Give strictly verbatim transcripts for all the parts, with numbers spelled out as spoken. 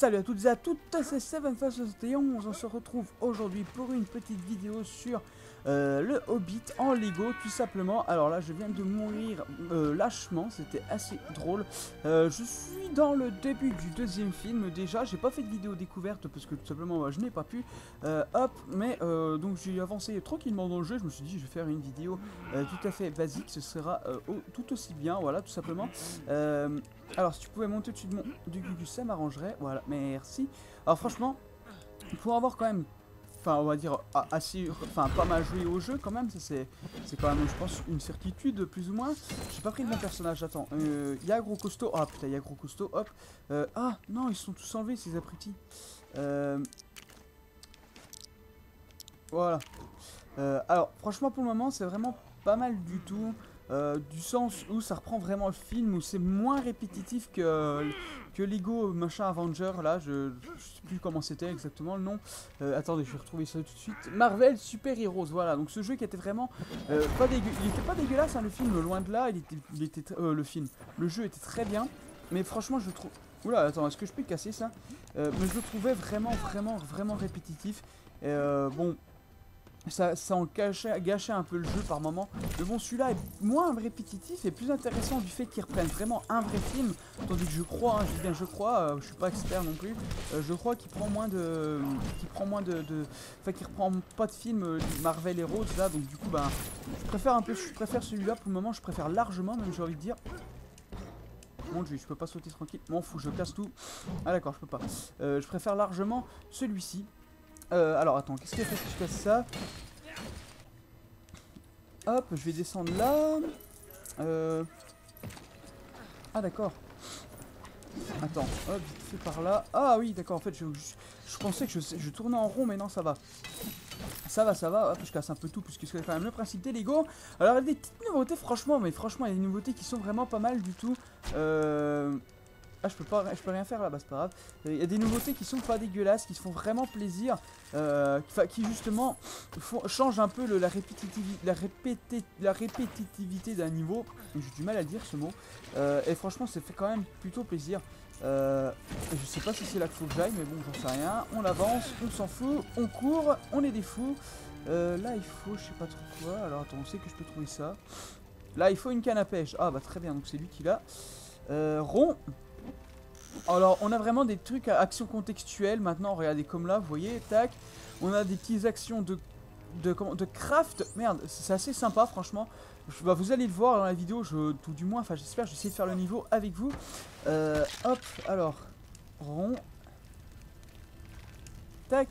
Salut à toutes et à toutes, c'est seven face soixante et onze, on se retrouve aujourd'hui pour une petite vidéo sur euh, le Hobbit en Lego tout simplement. Alors là je viens de mourir euh, lâchement, c'était assez drôle. euh, Je suis dans le début du deuxième film déjà, j'ai pas fait de vidéo découverte parce que tout simplement bah, je n'ai pas pu. euh, Hop, mais euh, donc j'ai avancé tranquillement dans le jeu, je me suis dit je vais faire une vidéo euh, tout à fait basique, ce sera euh, au, tout aussi bien, voilà tout simplement. euh, Alors si tu pouvais monter au-dessus de mon du Gugus ça m'arrangerait, voilà, merci. Alors franchement, pour avoir quand même, enfin on va dire assez, enfin pas mal joué au jeu quand même, ça c'est c'est quand même je pense une certitude plus ou moins. J'ai pas pris de mon personnage, attends, il euh, y a gros costaud, ah putain il y a gros costaud, hop. Euh, ah non ils sont tous enlevés ces abrutis. Euh, voilà. Euh, alors franchement pour le moment c'est vraiment pas mal du tout. Euh, du sens où ça reprend vraiment le film, où c'est moins répétitif que, que Lego machin Avenger, là, je, je sais plus comment c'était exactement le nom. Euh, attendez, je vais retrouver ça tout de suite. Marvel Super Heroes, voilà, donc ce jeu qui était vraiment euh, pas dégueu, il était pas dégueulasse, hein, le film, loin de là, il était, il était euh, le film, le jeu était très bien, mais franchement je trouve... Oula, attends, est-ce que je peux casser ça? euh, Mais je le trouvais vraiment, vraiment, vraiment répétitif. Et euh, bon... Ça, ça en gâchait, gâchait un peu le jeu par moment. Mais bon, celui-là est moins répétitif et plus intéressant du fait qu'ils reprennent vraiment un vrai film. Tandis que je crois, hein, je dis bien je crois, euh, je suis pas expert non plus. Euh, je crois qu'il prend moins de, qu'il prend moins de, de enfin qu'il reprend pas de film euh, Marvel Heroes là. Donc du coup, ben, je préfère un peu, je préfère celui-là pour le moment. Je préfère largement, même j'ai envie de dire. Mon dieu, je peux pas sauter tranquille. M'en fous, je casse tout. Ah d'accord, je peux pas. Euh, je préfère largement celui-ci. Euh, alors attends, qu'est-ce qu'il fait si je casse ça? Hop, je vais descendre là. Euh... Ah d'accord. Attends, hop, vite fait par là. Ah oui, d'accord, en fait, je, je, je pensais que je, je tournais en rond, mais non, ça va. Ça va, ça va, hop, je casse un peu tout, puisque c'est quand même le principe des Lego. Alors, il y a des petites nouveautés, franchement, mais franchement, il y a des nouveautés qui sont vraiment pas mal du tout. Euh... Ah je peux pas, je peux rien faire là, bah c'est pas grave. Il y a des nouveautés qui sont pas dégueulasses, qui se font vraiment plaisir, euh, qui, qui justement font, changent un peu le, la, répétitivité, la, répété, la répétitivité d'un niveau. J'ai du mal à dire ce mot. Euh, et franchement ça fait quand même plutôt plaisir. Euh, je sais pas si c'est là qu'il faut que j'aille, mais bon j'en sais rien. On avance, on s'en fout, on court, on est des fous. Euh, là il faut, je sais pas trop quoi. Alors attends, on sait que je peux trouver ça. Là il faut une canne à pêche. Ah bah très bien, donc c'est lui qui l'a. Euh, rond. Alors on a vraiment des trucs à action contextuelle maintenant, regardez comme là, vous voyez, tac. On a des petites actions de, de, comment, de craft, merde, c'est assez sympa franchement. Je, bah, vous allez le voir dans la vidéo, je, tout du moins, enfin j'espère, j'essaie de faire le niveau avec vous. Euh, hop, alors, rond. Tac.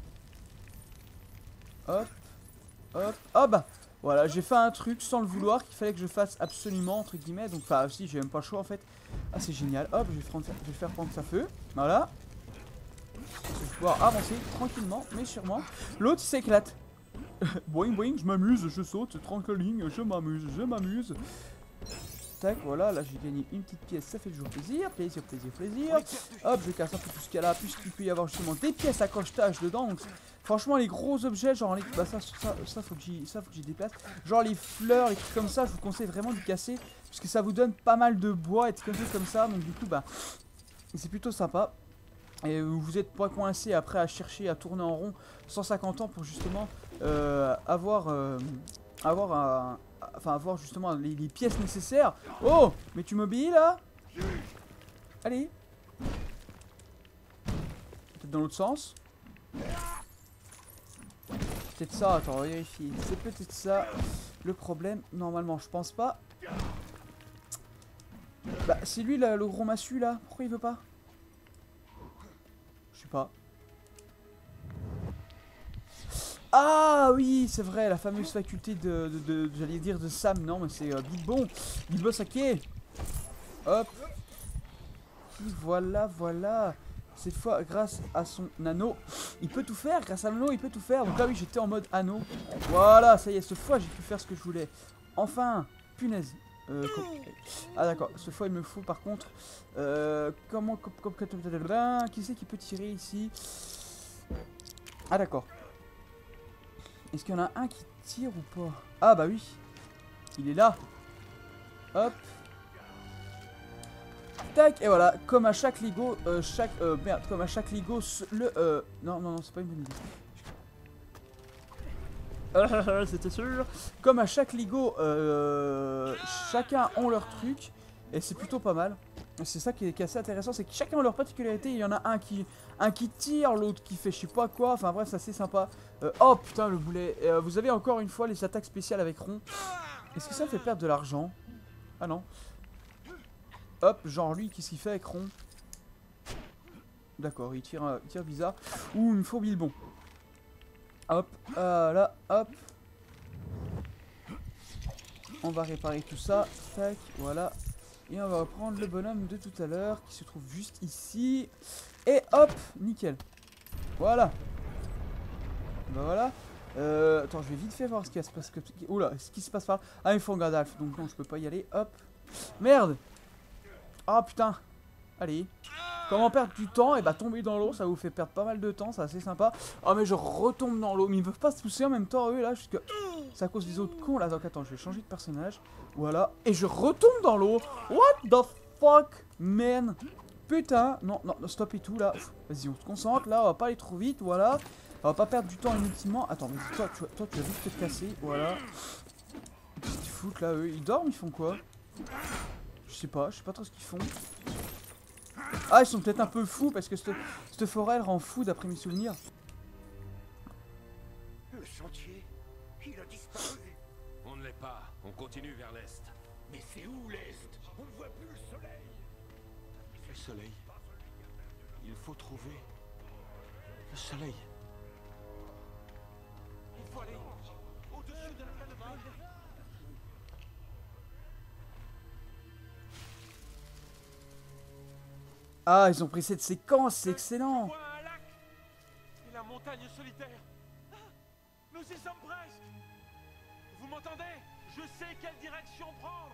Hop, hop, ah bah voilà, j'ai fait un truc sans le vouloir qu'il fallait que je fasse absolument, entre guillemets. Donc, enfin, si, j'ai même pas le choix en fait. Ah, c'est génial. Hop, je vais, prendre, je vais faire prendre sa feu. Voilà. Je vais pouvoir avancer tranquillement, mais sûrement. L'autre s'éclate. Boing, boing, je m'amuse, je saute, tranquilling, je m'amuse, je m'amuse. Tac, voilà, là j'ai gagné une petite pièce, ça fait toujours plaisir, plaisir, plaisir, plaisir. Hop, je casse un peu tout ce qu'il y a là, puisqu'il peut y avoir justement des pièces à crochetage dedans. Donc, franchement, les gros objets, genre les. Bah, ça, ça, ça faut que j'y déplace. Genre les fleurs, les trucs comme ça, je vous conseille vraiment de casser. Parce que ça vous donne pas mal de bois et des choses comme ça. Donc, du coup, bah, c'est plutôt sympa. Et vous n'êtes pas coincé après à chercher à tourner en rond cent cinquante ans pour justement euh, avoir, euh, avoir un. Enfin, avoir justement les, les pièces nécessaires. Oh, mais tu m'obéis là? Allez. Peut-être dans l'autre sens. Peut-être ça, attends, on va vérifier. C'est peut-être ça le problème. Normalement, je pense pas. Bah, c'est lui là, le gros massu là. Pourquoi il veut pas? Je sais pas. Ah oui, c'est vrai, la fameuse faculté de, de, de, de j'allais dire de Sam, non, mais c'est euh, Bilbon, Bilbo Saké. Hop. Et voilà, voilà. Cette fois, grâce à son anneau, il peut tout faire. Grâce à l'anneau, il peut tout faire. Donc là, oui, j'étais en mode anneau. Voilà, ça y est, cette fois, j'ai pu faire ce que je voulais. Enfin, punaise. Euh, ah d'accord, cette fois il me faut par contre euh, comment qui c'est qui peut tirer ici? Ah d'accord. Est-ce qu'il y en a un qui tire ou pas? Ah bah oui. Il est là. Hop. tac, et voilà, comme à chaque Lego, euh, chaque, euh, merde, comme à chaque Lego, le, euh, non, non, non, c'est pas une bonne idée. C'était sûr. Comme à chaque Lego, euh, chacun ont leur truc, et c'est plutôt pas mal. C'est ça qui est, qui est assez intéressant, c'est que chacun a leur particularité. Il y en a un qui, un qui tire, l'autre qui fait je sais pas quoi. Enfin bref, c'est assez sympa. Euh, oh putain, le boulet. Euh, vous avez encore une fois les attaques spéciales avec Ron. Est-ce que ça me fait perdre de l'argent? Ah non. Hop, genre lui, qu'est-ce qu'il fait avec Ron? D'accord, il tire, euh, il tire bizarre. Ouh, il me faut Bilbon. Hop, euh, là, hop. On va réparer tout ça. Tac, voilà. Et on va reprendre le bonhomme de tout à l'heure qui se trouve juste ici. Et hop, nickel. Voilà. Bah voilà. Euh, attends, je vais vite fait voir ce qui se passe. Oula, ce qui se passe par là. Ah, il faut un Gandalf, donc non, je peux pas y aller. Hop. Merde. Ah, putain. Allez. Comment perdre du temps? Et bah tomber dans l'eau, ça vous fait perdre pas mal de temps, c'est assez sympa. Oh mais je retombe dans l'eau, mais ils peuvent pas se pousser en même temps eux là, jusque... C'est à cause des autres cons là, donc attends, je vais changer de personnage. Voilà, et je retombe dans l'eau. What the fuck, man? Putain, non, non, stop et tout là. Vas-y, on se concentre là, on va pas aller trop vite, voilà. On va pas perdre du temps inutilement. Attends, vas-y, toi, tu, toi, tu vas vite te casser, voilà. Qu'est-ce qu'ils foutent là, eux? Ils dorment, ils font quoi? Je sais pas, je sais pas trop ce qu'ils font. Ah, ils sont peut-être un peu fous parce que cette, cette forêt elle rend fou d'après mes souvenirs. Le chantier, il a disparu. On ne l'est pas, on continue vers l'est. Mais c'est où l'Est? On ne voit plus le soleil. Le soleil. Il faut trouver le soleil. Il faut aller au-dessus de la caravane. Ah, ils ont pris cette séquence, c'est excellent. Je vois un lac et la montagne solitaire. Ah, nous y sommes presque. Vous m'entendez? Je sais quelle direction prendre.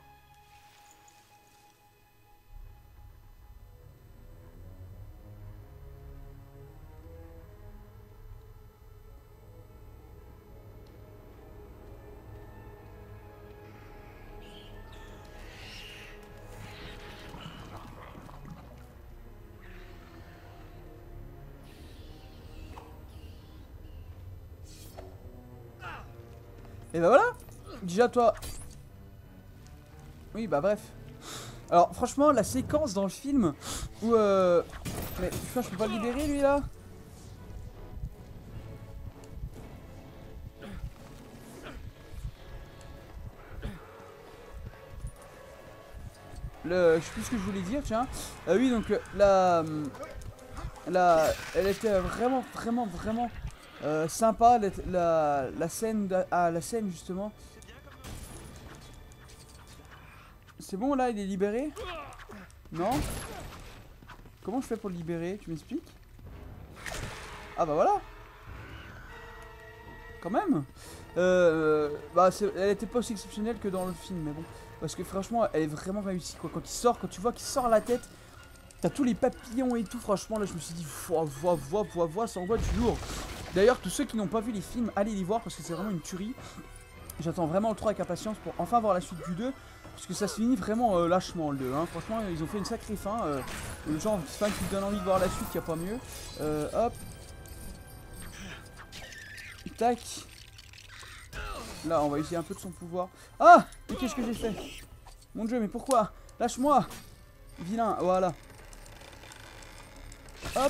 Et bah voilà. Déjà toi. Oui bah bref. Alors franchement la séquence dans le film où euh... Mais putain, je peux pas le libérer lui là. Le... Je sais plus ce que je voulais dire, tiens. Euh, oui donc la... La... Elle était vraiment vraiment vraiment... Euh, sympa la, la, la scène de, ah, la scène justement. C'est bon là, il est libéré? Non? Comment je fais pour le libérer? Tu m'expliques? Ah bah voilà. Quand même. Euh, bah elle était pas aussi exceptionnelle que dans le film, mais bon. Parce que franchement, elle est vraiment réussie quoi. Quand il sort, quand tu vois qu'il sort la tête, t'as tous les papillons et tout. Franchement là, je me suis dit, voix, voix, voix, voix, voix, ça envoie du lourd. D'ailleurs, tous ceux qui n'ont pas vu les films, allez les voir parce que c'est vraiment une tuerie. J'attends vraiment le trois avec impatience pour enfin voir la suite du deux. Parce que ça se finit vraiment euh, lâchement le deux. Hein. Franchement, ils ont fait une sacrée fin. Euh, le genre fin qui te donne envie de voir la suite, il n'y a pas mieux. Euh, hop. Tac. Là, on va essayer un peu de son pouvoir. Ah! Mais qu'est-ce que j'ai fait? Mon dieu, mais pourquoi? Lâche-moi! Vilain, voilà. Hop.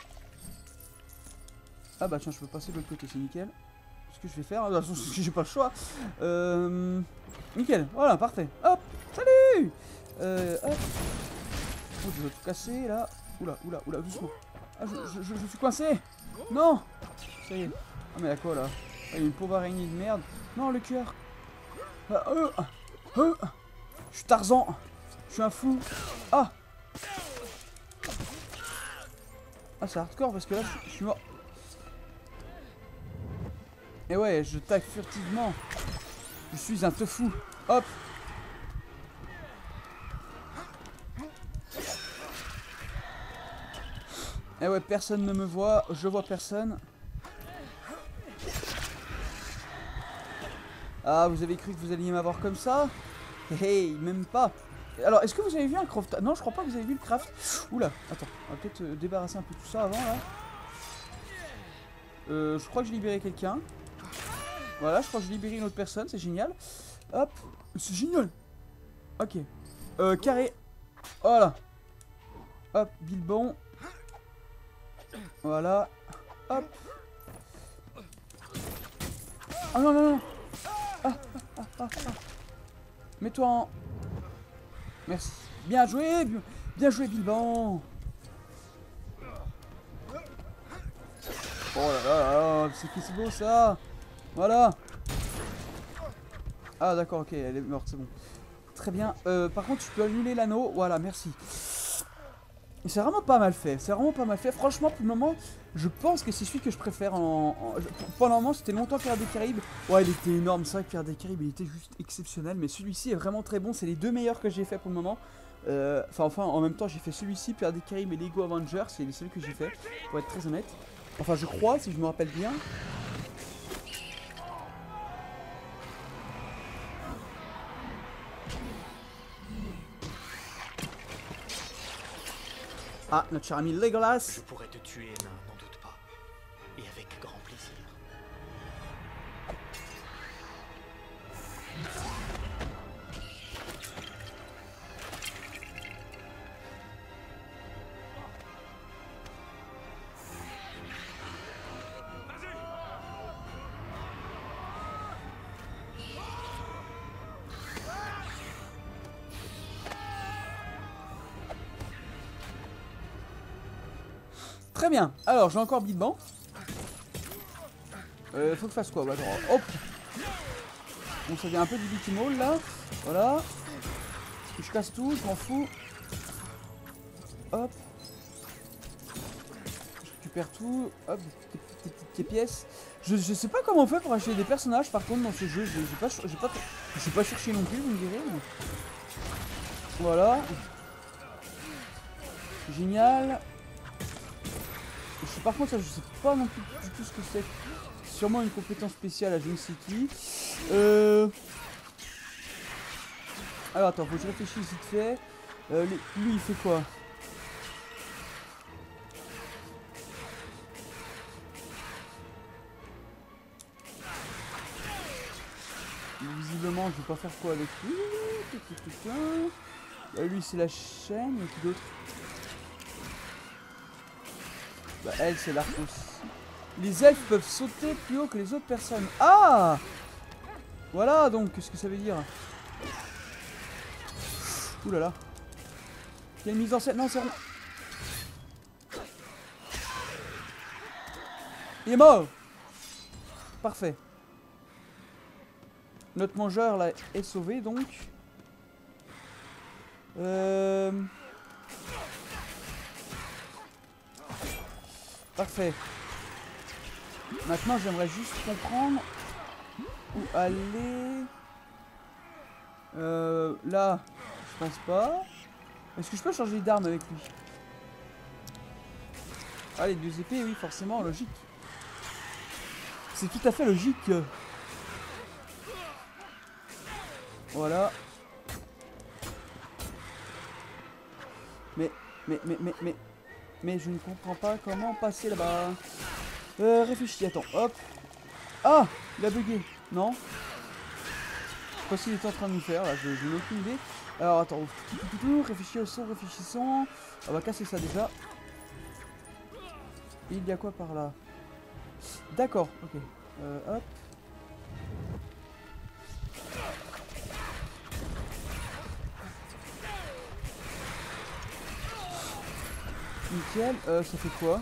Ah bah tiens, je peux passer de l'autre côté, c'est nickel. Ce que je vais faire, de toute façon, j'ai pas le choix. Euh, nickel, voilà, parfait. Hop, salut. Euh, hop. Oh, je vais tout casser là. Oula, oula, oula, doucement. Ah, je, je, je, je suis coincé. Non. Ça y est. Ah mais y'a quoi là? Ah, y'a une pauvre araignée de merde. Non, le cœur. Ah, euh, euh. Je suis Tarzan. Je suis un fou. Ah. Ah, c'est hardcore parce que là, je, je suis mort. Et ouais, je tac furtivement. Je suis un tofu. Hop. Et ouais, personne ne me voit. Je vois personne. Ah, vous avez cru que vous alliez m'avoir comme ça? Hey, même pas. Alors, est-ce que vous avez vu un craft? Non, je crois pas que vous avez vu le craft. Oula, attends, on va peut-être euh, débarrasser un peu tout ça avant, là. Euh, je crois que j'ai libéré quelqu'un. Voilà, je crois que j'ai libéré une autre personne, c'est génial. Hop, c'est génial. Ok. Euh, carré. Voilà. Hop, Bilbon. Voilà. Hop. Ah non, non, non. Ah, ah, ah, ah. Mets-toi en... Merci. Bien joué, bien, bien joué, Bilbon. Oh là là là, c'est que c'est beau ça. Voilà. Ah d'accord, ok, elle est morte, c'est bon. Très bien. Euh, par contre, tu peux annuler l'anneau. Voilà, merci. C'est vraiment pas mal fait. C'est vraiment pas mal fait. Franchement, pour le moment, je pense que c'est celui que je préfère. En, en, pour le moment, c'était longtemps Pirates des Caraïbes. Ouais, il était énorme. C'est vrai que Pirates des Caraïbes, il était juste exceptionnel. Mais celui-ci est vraiment très bon. C'est les deux meilleurs que j'ai fait pour le moment. Euh, enfin, enfin, en même temps, j'ai fait celui-ci, Pirates des Caraïbes et Lego Avengers. C'est les seuls que j'ai fait, pour être très honnête. Enfin, je crois, si je me rappelle bien. Ah, notre cher ami Legolas. Je pourrais te tuer, nain, n'en doute pas. Et avec grand plaisir. Très bien. Alors, j'ai encore Bilbon. Euh, faut que je fasse quoi? Bah, attends, hop. Bon, ça vient un peu du bitimol là. Voilà. Je casse tout, je m'en fous. Hop. Je récupère tout. Hop, des petites, petites pièces. Je, je sais pas comment on fait pour acheter des personnages par contre dans ce jeu. J'ai pas, j'ai pas, j'ai pas cherché non plus, vous me direz. Mais... Voilà. Génial. Par contre, ça, je sais pas non plus du tout ce que c'est. Sûrement une compétence spéciale à je ne sais qui. Euh... Alors attends, faut que je réfléchisse vite fait. Euh, lui, il fait quoi? Visiblement, je vais pas faire quoi avec lui. Euh, lui, c'est la chaîne. Et qui d'autre? Bah, elle, c'est l'arc aussi. Les elfes peuvent sauter plus haut que les autres personnes. Ah! Voilà donc, qu'est-ce que ça veut dire? Ouh là là. Quelle mise en scène? Non, c'est... Il est mort! Parfait. Notre mangeur là est sauvé donc. Euh... Parfait. Maintenant, j'aimerais juste comprendre où aller. Euh, là, je pense pas. Est-ce que je peux changer d'arme avec lui? Ah, les deux épées, oui, forcément, logique. C'est tout à fait logique. Voilà. Mais, mais, mais, mais, mais... Mais je ne comprends pas comment passer là-bas. Euh, réfléchis, attends, hop. Ah, il a bugué. Non. Je sais pas ce qu'il était en train de nous faire, là, je, je n'ai aucune idée. Alors, attends, réfléchissons, réfléchissons. On va casser ça déjà. Il y a quoi par là? D'accord, ok. Euh, hop. Nickel, euh, ça fait quoi?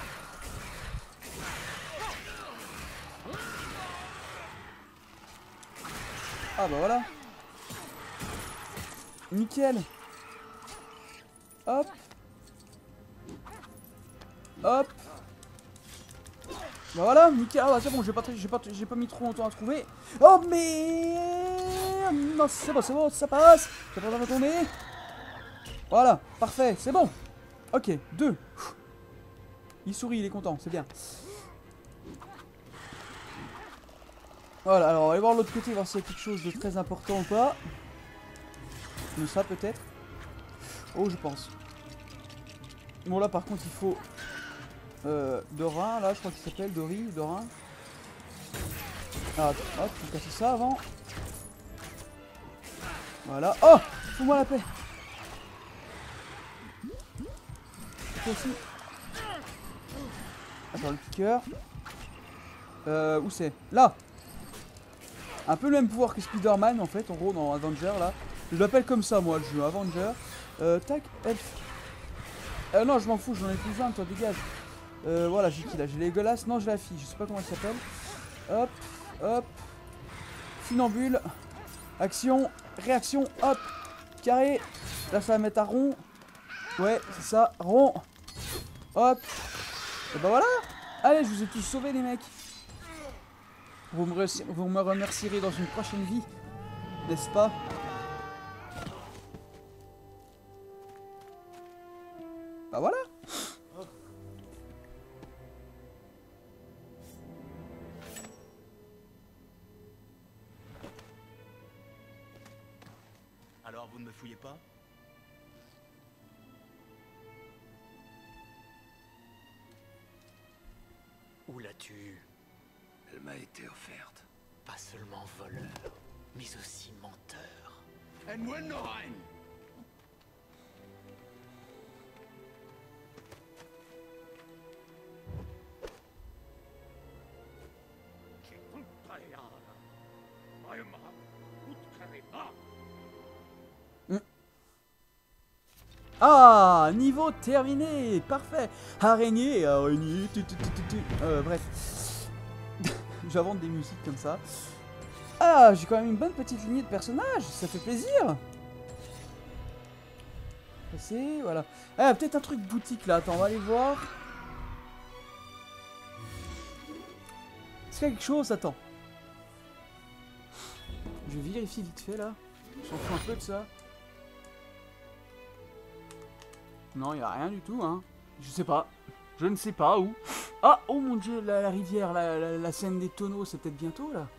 Ah bah voilà. Nickel. Hop. Hop. Bah voilà, nickel. Ah bah c'est bon, j'ai pas, j'ai pas, j'ai pas mis trop longtemps à trouver. Oh mais... Non, c'est bon, c'est bon, ça passe. Ça va retourner. Voilà, parfait, c'est bon. Ok, deux. Il sourit, il est content, c'est bien. Voilà, alors on va aller voir l'autre côté, voir s'il y a quelque chose de très important ou pas. Mais ça peut-être. Oh, je pense. Bon, là par contre, il faut... Euh, Dorin, là, je crois qu'il s'appelle Dori, Dorin. Ah, hop, faut casser ça avant. Voilà. Oh, fous-moi la paix. Toi aussi. Attends, le piqueur. Euh, où c'est? Là. Un peu le même pouvoir que Spider-Man, en fait, en gros, dans Avenger, là. Je l'appelle comme ça, moi, le jeu, Avenger. Euh, tac, elf. Euh, non, je m'en fous, j'en ai plus besoin, toi, dégage. Euh, voilà, j'ai qui là? J'ai les Golas. Non, j'ai la fille, je sais pas comment elle s'appelle. Hop, hop. Funambule. Action, réaction, hop. Carré. Là, ça va mettre à rond. Ouais, c'est ça, rond. Hop. Et bah voilà. Allez, je vous ai tous sauvés, les mecs. Vous me, vous me remercierez dans une prochaine vie, n'est-ce pas? Bah voilà. Alors vous ne me fouillez pas? Où l'as-tu? Elle m'a été offerte. Pas seulement voleur, mais aussi menteur. Enwennorein! Ah, niveau terminé, parfait. Araignée, araignée, tu, tu, tu, tu, tu. Euh, bref. J'invente des musiques comme ça. Ah, j'ai quand même une bonne petite lignée de personnages, ça fait plaisir. Passer, voilà. Ah, peut-être un truc boutique là, attends, on va aller voir. Est-ce qu'il y a quelque chose? Attends. Je vérifie vite fait là. Je s'en fout un peu de ça. Non, il n'y a rien du tout, hein. Je sais pas. Je ne sais pas où. Ah, oh mon dieu, la, la rivière, la, la, la scène des tonneaux, c'est peut-être bientôt, là.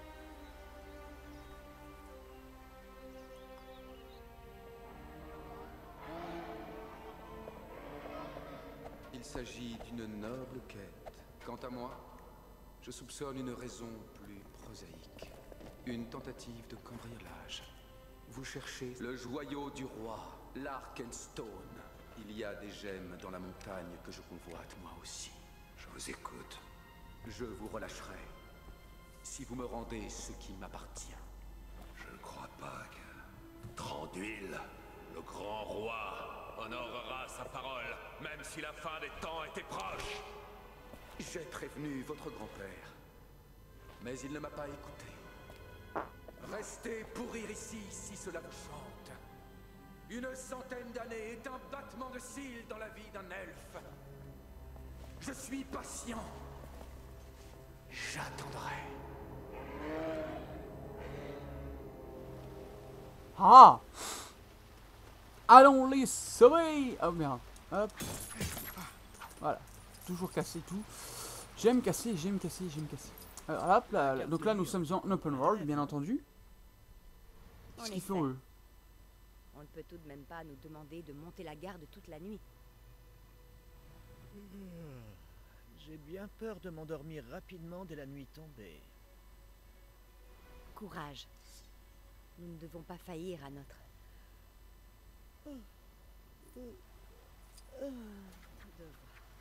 Il s'agit d'une noble quête. Quant à moi, je soupçonne une raison plus prosaïque. Une tentative de cambriolage. Vous cherchez le joyau du roi, l'Arkenstone. Il y a des gemmes dans la montagne que je convoite moi aussi. Je vous écoute. Je vous relâcherai si vous me rendez ce qui m'appartient. Je ne crois pas que... Thranduil, le grand roi, honorera sa parole, même si la fin des temps était proche. J'ai prévenu votre grand-père, mais il ne m'a pas écouté. Restez pourrir ici si cela vous chante. Une centaine d'années est un battement de cils dans la vie d'un elfe. Je suis patient. J'attendrai. Ah! Allons les sauver! Oh merde. Hop. Voilà. Toujours casser tout. J'aime casser, j'aime casser, j'aime casser. Alors hop, là, là, donc là nous sommes en open world, bien entendu. Qu'est-ce qu'ils font eux? On ne peut tout de même pas nous demander de monter la garde toute la nuit. J'ai bien peur de m'endormir rapidement dès la nuit tombée. Courage. Nous ne devons pas faillir à notre... devoir.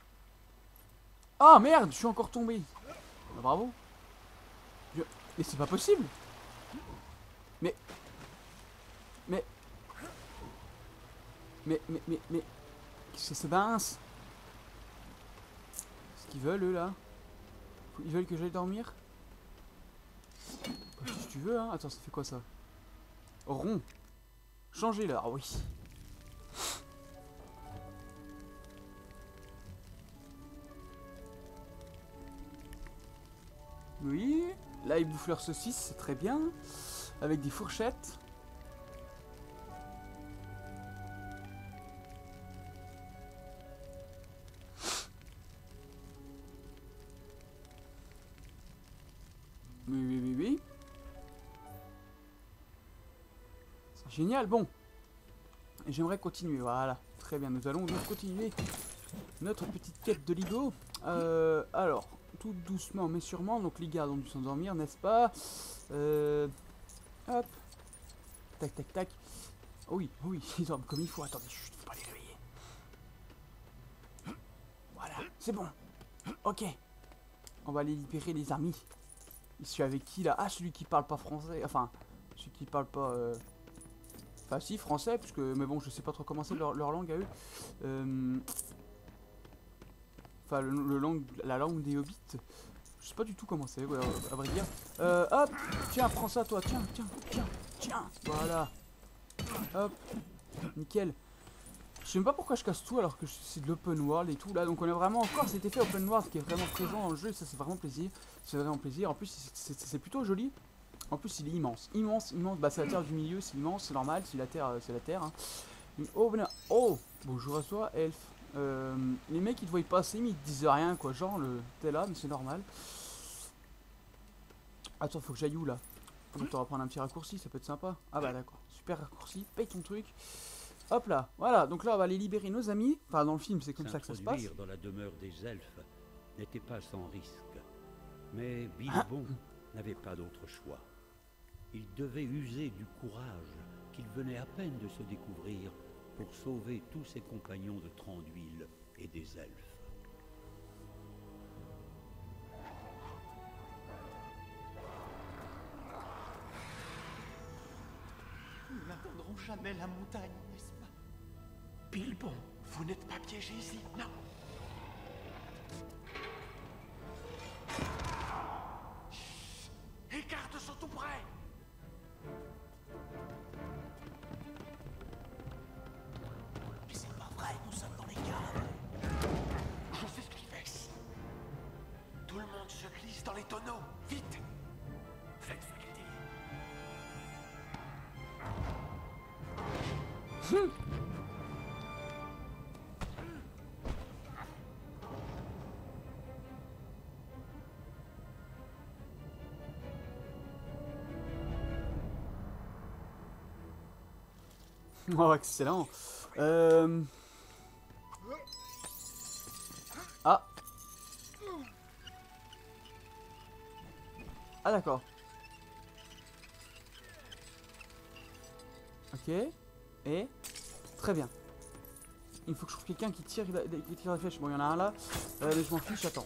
Ah merde, je suis encore tombé. Bah, bravo. Je... Mais c'est pas possible. Mais... Mais... Mais, mais, mais, mais... Qu'est-ce que c'est mince? Qu'est-ce qu'ils veulent, eux, là? Ils veulent que j'aille dormir? Bah, si tu veux, hein. Attends, ça fait quoi, ça? Rond. Changer, là. Ah oui. Oui. Là, ils bouffent leur saucisse, c'est très bien. Avec des fourchettes. Oui, oui, oui, oui. C'est génial. Bon, Et j'aimerais continuer, voilà. Très bien, nous allons donc continuer notre petite quête de Ligo. Euh, alors, tout doucement mais sûrement, donc les gardes ont dû s'endormir, n'est-ce pas? euh, Hop. Tac, tac, tac. Oh oui, oh oui, ils dorment comme il faut. Attendez, chut, faut pas les réveiller. Voilà, c'est bon. Ok. On va aller libérer les amis. Je suis avec qui là? Ah, celui qui parle pas français. Enfin, celui qui parle pas... Euh... Enfin si, français, parce que... Mais bon, je sais pas trop comment c'est leur, leur langue à eux. Euh... Enfin, le, le langue, la langue des hobbits. Je sais pas du tout comment c'est, ouais, à vrai dire. Euh, hop, tiens, prends ça toi, tiens, tiens, tiens, tiens. Voilà. Hop, nickel. Je sais même pas pourquoi je casse tout alors que c'est de l'open world et tout là. Donc on a vraiment encore cet effet open world qui est vraiment présent dans le jeu. Et ça c'est vraiment plaisir. C'est vraiment plaisir. En plus c'est plutôt joli. En plus il est immense. Immense, immense. Bah c'est la terre du milieu, c'est immense, c'est normal. C'est la terre, c'est la terre. Hein. Oh, ben, oh, bonjour à toi, elfe. Euh, les mecs ils te voient passer mais ils te disent rien quoi. Genre le t'es là mais c'est normal. Attends, faut que j'aille où là? On va prendre un petit raccourci, ça peut être sympa. Ah bah d'accord, super raccourci, paye ton truc. Hop là, voilà, donc là on va aller libérer nos amis. Enfin dans le film c'est comme ça que ça se passe. S'introduire dans la demeure des elfes n'était pas sans risque. Mais Bilbon n'avait pas d'autre choix. Il devait user du courage qu'il venait à peine de se découvrir pour sauver tous ses compagnons de Thranduil et des elfes. Nous n'atteindrons jamais la montagne, n'est-ce pas? Bilbon, vous n'êtes pas piégé ici, non? Chut, les gardes sont tout près. Mais c'est pas vrai, nous sommes dans les caves. Je sais ce qu'il fait ici. Tout le monde se glisse dans les tonneaux, vite. Faites ce qu'il dit. Oh excellent. Euh... Ah. Ah d'accord. Ok. Et très bien. Il faut que je trouve quelqu'un qui tire, qui tire la flèche. Bon, il y en a un là. Euh, mais je m'en fiche, attends.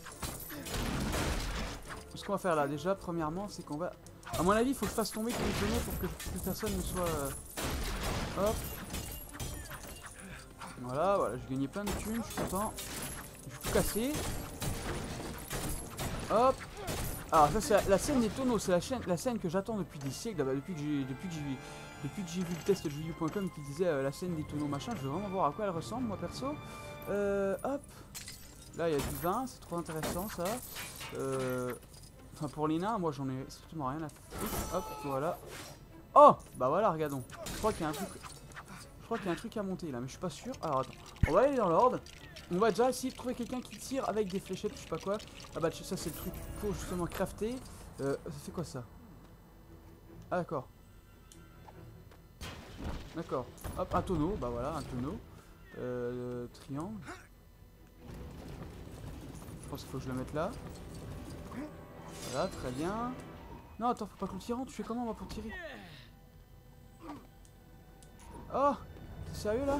Ce qu'on va faire là, déjà, premièrement, c'est qu'on va... À mon avis, il faut que je fasse tomber tous les tonneaux pour que plus personne ne soit... Euh... Hop. Voilà, voilà, j'ai gagné plein de thunes, je suis content. Je vais tout casser. Hop. Alors ça c'est la scène des tonneaux, c'est la, la scène que j'attends depuis des siècles, bah, depuis que j'ai depuis que j'ai depuis que j'ai vu le test de jeuxvideo point com qui disait euh, la scène des tonneaux machin, je veux vraiment voir à quoi elle ressemble moi perso. Euh, hop. Là il y a du vin, c'est trop intéressant ça. Euh, enfin pour les nains, moi j'en ai strictement rien à foutre. Hop, voilà. Oh bah voilà, regardons. Je crois qu'il y a un truc. Je crois qu'il y a un truc à monter là, mais je suis pas sûr. Alors attends, on va aller dans l'ordre. On va déjà essayer de trouver quelqu'un qui tire avec des fléchettes, je sais pas quoi. Ah bah ça c'est le truc pour justement crafter. Euh, ça fait quoi ça? Ah d'accord. D'accord. Hop, un tonneau, bah voilà, un tonneau. Euh, triangle. Je pense qu'il faut que je le mette là. Voilà, très bien. Non, attends, faut pas que le tirant, tu fais comment moi pour tirer? Oh, t'es sérieux là?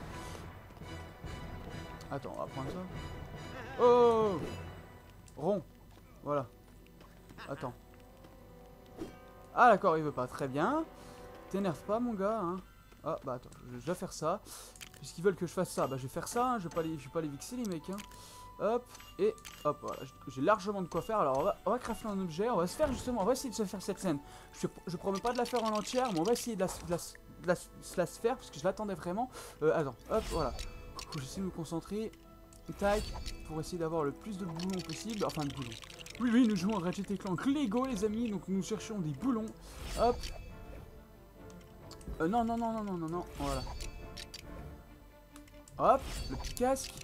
Attends, on va prendre ça. Oh, rond. Voilà. Attends. Ah d'accord, il veut pas. Très bien. T'énerve pas mon gars. Hein. Ah bah attends, je vais faire ça. Puisqu'ils veulent que je fasse ça, bah je vais faire ça. Hein. Je vais pas les, je vais pas les vixer les mecs. Hein. Hop et hop. Voilà. J'ai largement de quoi faire. Alors on va, on va crafter un objet. On va se faire justement. On va essayer de se faire cette scène. Je, je promets pas de la faire en entière, mais on va essayer de la, de la, de la, de la se faire parce que je l'attendais vraiment. Euh, attends. Hop. Voilà. J'essaie de me concentrer, tac, pour essayer d'avoir le plus de boulons possible, enfin de boulons. Oui, oui, nous jouons à Ratchet et Clank Lego, les amis, donc nous cherchons des boulons. Hop. Euh, non, non, non, non, non, non, non, voilà. Hop, le petit casque.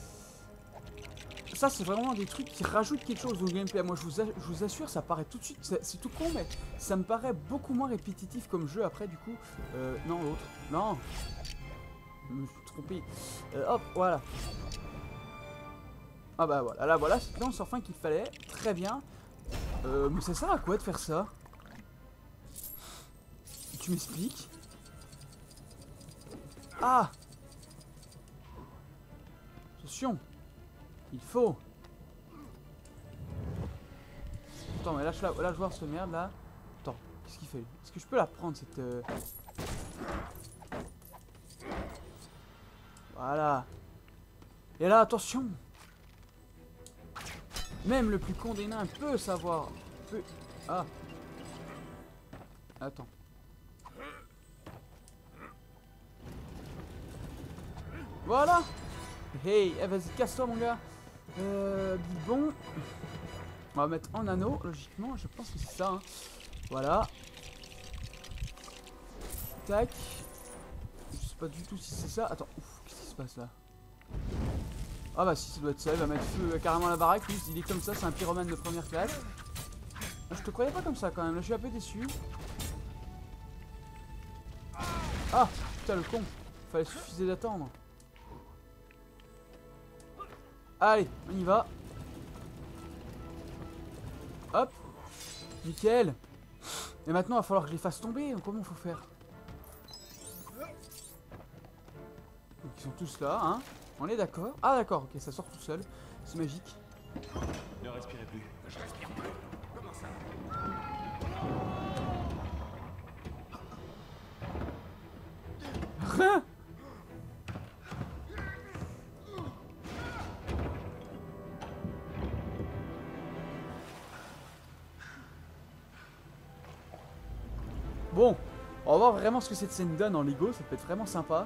Ça, c'est vraiment des trucs qui rajoutent quelque chose au gameplay. Moi, je vous, je vous assure, ça paraît tout de suite, c'est tout con, mais ça me paraît beaucoup moins répétitif comme jeu après, du coup. Euh, non, l'autre, non. Je me suis trompé. Euh, hop, voilà. Ah bah voilà, là voilà, c'est dans enfin qu'il fallait. Très bien. Euh, mais ça sert à quoi de faire ça? Tu m'expliques? Ah! Attention! Il faut! Attends, mais lâche la, lâche voir ce merde là. Attends, qu'est-ce qu'il fait? Est-ce que je peux la prendre cette... Euh... Voilà. Et là, attention! Même le plus con des nains peut savoir. Peut... Ah. Attends. Voilà. Hey, eh, vas-y, casse-toi mon gars. Euh, bon. On va mettre en anneau, logiquement. Je pense que c'est ça. Hein. Voilà. Tac. Je sais pas du tout si c'est ça. Attends, ouf, qu'est-ce qui se passe là? Ah bah si, ça doit être ça, il va mettre feu à carrément à la baraque, lui, il est comme ça, c'est un pyromane de première classe. Je te croyais pas comme ça quand même, là je suis un peu déçu. Ah, putain le con, fallait suffisait d'attendre. Allez, on y va. Hop, nickel. Et maintenant il va falloir que je les fasse tomber, donc comment faut faire? Donc ils sont tous là, hein. On est d'accord? Ah d'accord, ok, ça sort tout seul. C'est magique. Ne respirez plus. Je respire plus. Comment ça? Rien. Bon, on va voir vraiment ce que cette scène donne en Lego, ça peut être vraiment sympa.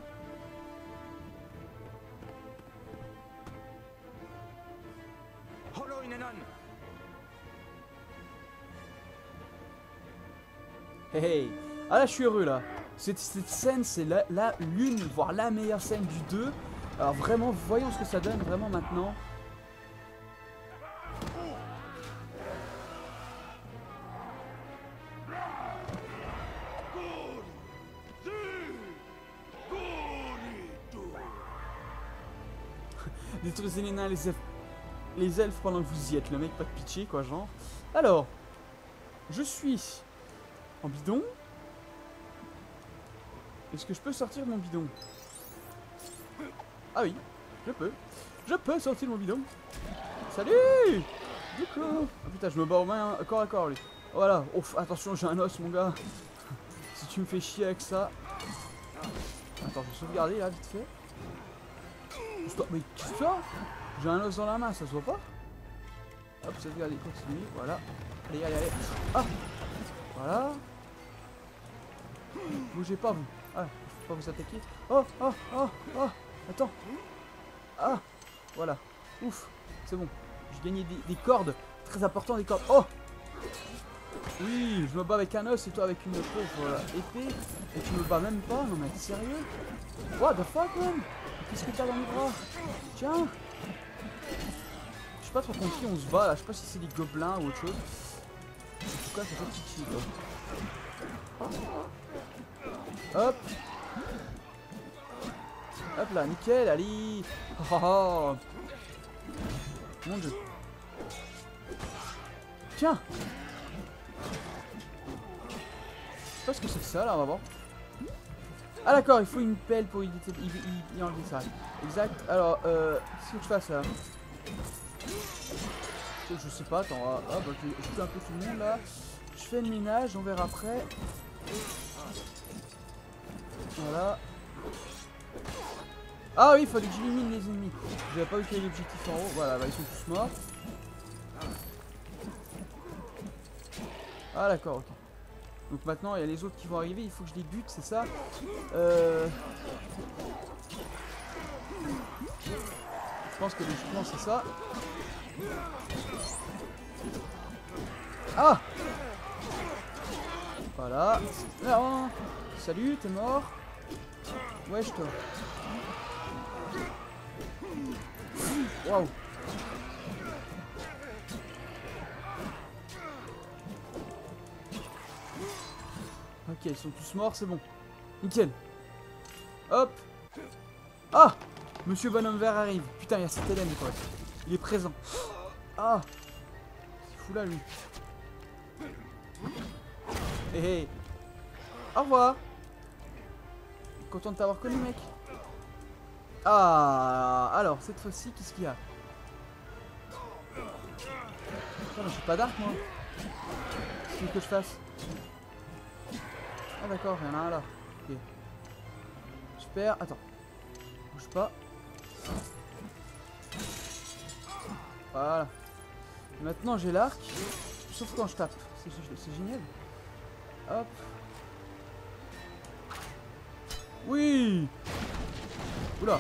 Hey, hey. Ah là je suis heureux là. Cette, cette scène c'est la, la l'une, voire la meilleure scène du deux. Alors vraiment, voyons ce que ça donne vraiment maintenant. Détruisez les nains, les elfes, les elfes pendant que vous y êtes. Le mec pas de pitié quoi genre. Alors, je suis en bidon. Est-ce que je peux sortir de mon bidon? Ah oui, je peux. Je peux sortir de mon bidon. Salut. Du coup. Oh putain, je me bats aux mains corps à corps lui. Voilà. Ouf, attention, j'ai un os mon gars. Si tu me fais chier avec ça. Attends, je vais sauvegarder là vite fait. Stop, mais qu'est-ce que ça? J'ai un os dans la main, ça se voit pas? Hop, sauvegarder, continue, voilà. Allez, allez, allez. Ah. Voilà. Bougez pas vous. Ah, je peux pas vous attaquer. Oh, oh, oh, oh. Attends. Ah. Voilà. Ouf. C'est bon. J'ai gagné des, des cordes. Très important des cordes. Oh. Oui, je me bats avec un os et toi avec une pauvre voilà, épée. Et tu me bats même pas. Non mais t'es sérieux? What the fuck man? Qu'est-ce que t'as dans les bras? Tiens. Je sais pas trop contre qui on se bat là. Je sais pas si c'est des gobelins ou autre chose. En tout cas, ça fait petit quoi. Hop. Hop là, nickel, allez. Oh, oh. Mon dieu. Tiens. Je sais pas ce que c'est que ça là, on va voir. Ah d'accord, il faut une pelle pour y, y, y, y enlever ça. Exact. Alors, euh, qu'est-ce que je fasse là? Je sais pas, attends, ah, ah, bah, je, je fais un peu tout le monde là. Je fais le ménage, on verra après. Voilà. Ah oui, il fallait que j'élimine les ennemis. J'avais pas vu qu'il y avait l'objectif en haut. Voilà, bah, ils sont tous morts. Ah d'accord, ok. Donc maintenant il y a les autres qui vont arriver, il faut que je les bute, c'est ça. Euh... Je pense que logiquement c'est ça. Ah. Voilà. Non. Salut, t'es mort. Wesh toi. Waouh. Ok, ils sont tous morts, c'est bon. Nickel. Hop. Ah! Monsieur Bonhomme Vert arrive. Putain, il y a cette Hélène, quoi. Il est présent. Ah! C'est fou là, lui. Hé hey, hey. Au revoir. Content de t'avoir connu, mec. Ah! Alors, cette fois-ci, qu'est-ce qu'il y a? Putain, j'ai pas d'arc, moi. Qu'est-ce que je fasse? Ah, d'accord, il y en a un là. Ok. Super. Attends. Bouge pas. Voilà. Et maintenant j'ai l'arc. Sauf quand je tape. C'est génial. Hop. Oui. Oula.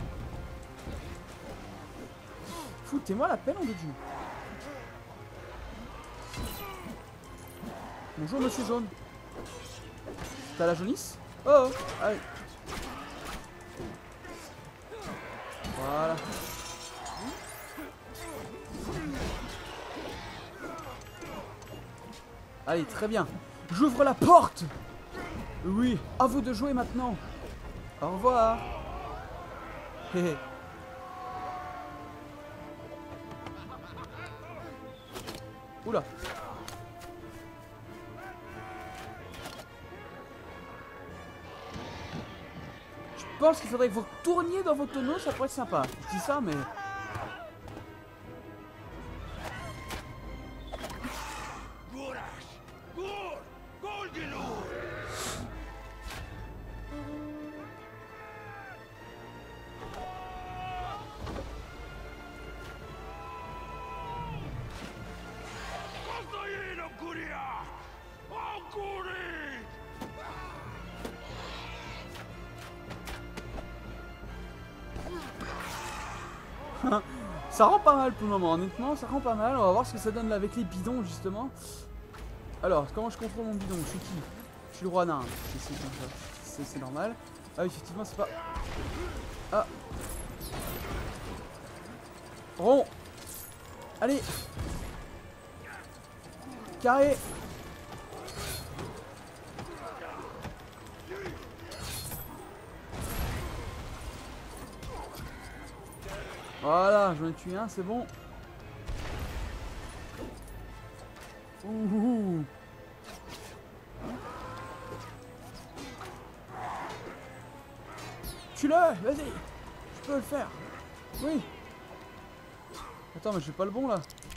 Foutez-moi la peine en deux dieu. Bonjour monsieur jaune. T'as la jaunisse? Oh, oh. Allez. Voilà. Allez, très bien. J'ouvre la porte. Oui, à vous de jouer maintenant. Au revoir. Hé hé. Oula. Je pense qu'il faudrait que vous tourniez dans vos tonneaux, ça pourrait être sympa. Je dis ça, mais... Ça rend pas mal pour le moment, honnêtement, ça rend pas mal. On va voir ce que ça donne là avec les bidons, justement. Alors, comment je contrôle mon bidon? Je suis qui? Je suis le roi nain. C'est normal. Ah, effectivement, c'est pas... Ah. Rond. Allez. Carré. Voilà, j'en ai tué un, c'est bon. Ouh. Tue-le, vas-y. Je peux le faire. Oui. Attends, mais j'ai pas le bon là.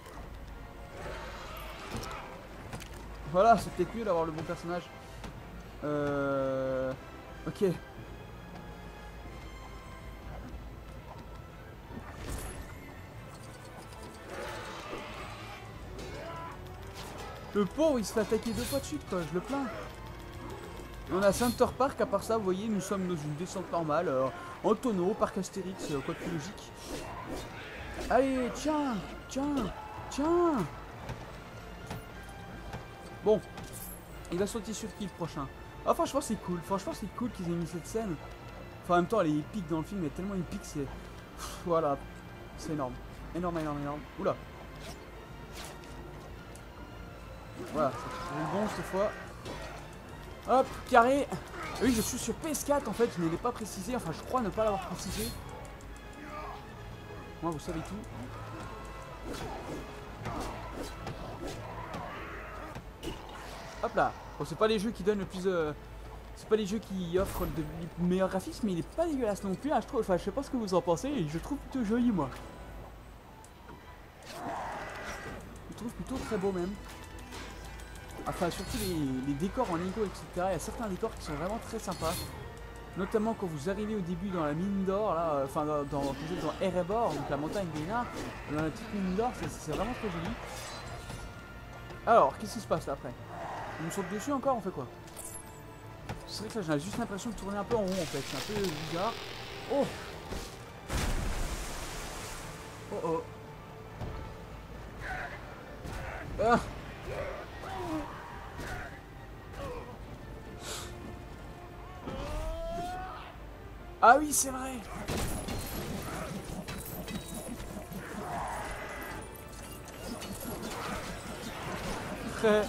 Voilà, c'est peut-être mieux d'avoir le bon personnage. Euh... Ok. Le pauvre, il se fait attaquer deux fois de suite, quoi, je le plains. Et on a Center Park, à part ça, vous voyez, nous sommes dans une descente normale, euh, en tonneau, parc Astérix, euh, quoi de plus logique. Allez, tiens, tiens, tiens. Bon, il va sauter sur qui le prochain? Ah, franchement, c'est cool, franchement, c'est cool qu'ils aient mis cette scène. Enfin, en même temps, elle est épique dans le film, elle est tellement épique, c'est... Voilà, c'est énorme, énorme, énorme, énorme. Oula. Voilà, c'est bon cette fois. Hop, carré. Oui, je suis sur P S quatre en fait, je ne l'ai pas précisé, enfin je crois ne pas l'avoir précisé. Moi, vous savez tout. Hop là. Bon, c'est pas les jeux qui donnent le plus... Euh... C'est pas les jeux qui offrent de meilleurs graphismes, mais il est pas dégueulasse non plus, hein, je trouve. Enfin, je sais pas ce que vous en pensez, et je trouve plutôt joli, moi. Je trouve plutôt très beau même. Enfin, surtout les, les décors en Lego, et cetera. Il y a certains décors qui sont vraiment très sympas. Notamment quand vous arrivez au début dans la mine d'or, là, euh, enfin dans, dans, dans Erebor, donc la montagne des nains, dans la petite mine d'or, c'est vraiment très joli. Alors, qu'est-ce qui se passe là après? On me saute dessus encore, on fait quoi? C'est vrai que là j'ai juste l'impression de tourner un peu en rond en fait, c'est un peu bizarre. Oh! Oh oh! Ah! Ah oui, c'est vrai. Très...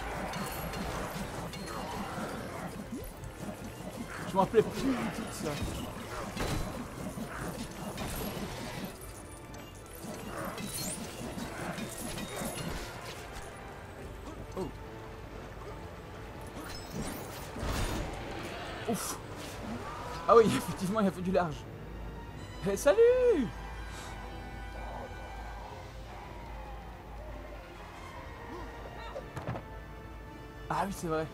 Je m'en rappelais plus du tout de ça. Ouf. Ah oui, effectivement, il a fait du large. Eh, salut! Ah oui, c'est vrai.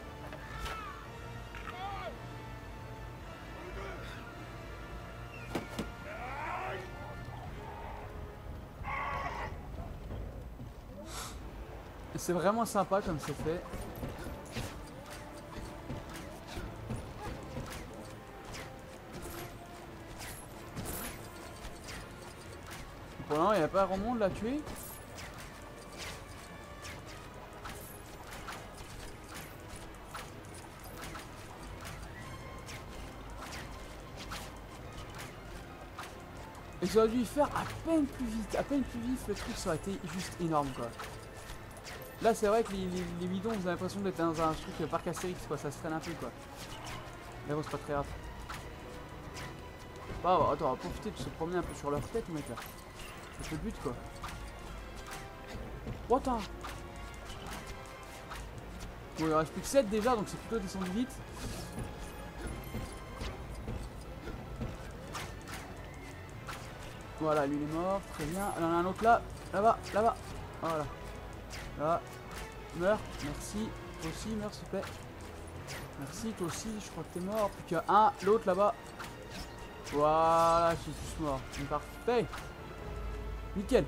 C'est vraiment sympa comme c'est fait. Pour l'instant, il n'y a pas grand monde à tuer. Et ça aurait dû faire à peine plus vite, à peine plus vite, le truc ça aurait été juste énorme quoi. Là c'est vrai que les, les, les bidons, vous avez l'impression d'être dans un truc euh, parc Astérix quoi, ça se traîne un peu quoi. Mais bon c'est pas très grave. Bah ouais, attends, on va profiter de se promener un peu sur leur tête mec là. C'est le but quoi. What the... Bon il en reste plus que sept déjà donc c'est plutôt descendu vite. Voilà, lui il est mort, très bien. Il y en a un autre là, là-bas, là-bas. Voilà. Là. Meurs, merci. Toi aussi, meurs s'il te plaît. Merci, toi aussi, je crois que t'es mort. Plus qu'un, l'autre là-bas. Voilà, je suis tous morts. Parfait. Nickel.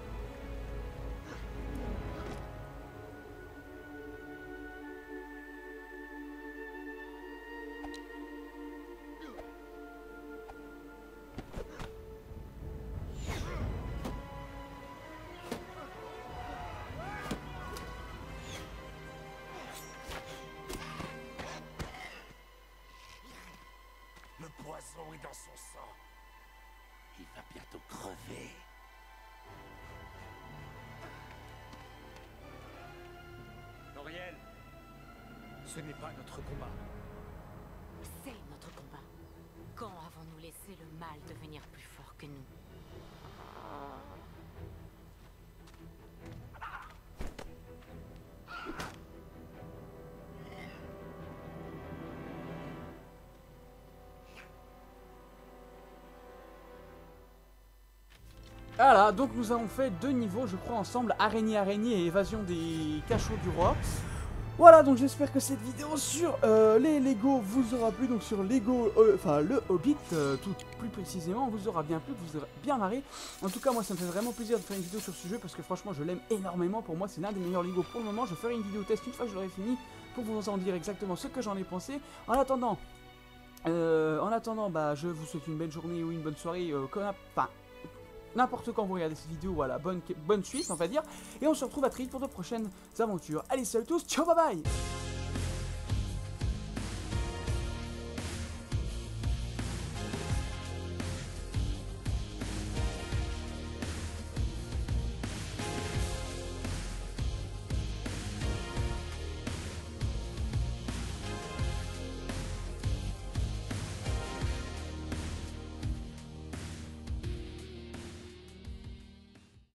Le poison est dans son sang. Il va bientôt crever. Noriel, Ce n'est pas notre combat. C'est notre combat. Quand avons-nous laissé le mal devenir plus fort que nous? Voilà, donc nous avons fait deux niveaux, je crois, ensemble, araignée, araignée et évasion des cachots du roi. Voilà, donc j'espère que cette vidéo sur euh, les Lego vous aura plu, donc sur Lego, euh, enfin le Hobbit, euh, tout plus précisément, vous aura bien plu, vous aura bien marré. En tout cas, moi ça me fait vraiment plaisir de faire une vidéo sur ce jeu parce que franchement je l'aime énormément. Pour moi c'est l'un des meilleurs Lego pour le moment. Je ferai une vidéo test une fois que je l'aurai fini pour vous en dire exactement ce que j'en ai pensé. En attendant, euh, en attendant, bah je vous souhaite une belle journée ou une bonne soirée, euh, comme, enfin, n'importe quand vous regardez cette vidéo, voilà, bonne, bonne Suisse on va dire. Et on se retrouve à très vite pour de prochaines aventures. Allez salut à tous, ciao bye bye.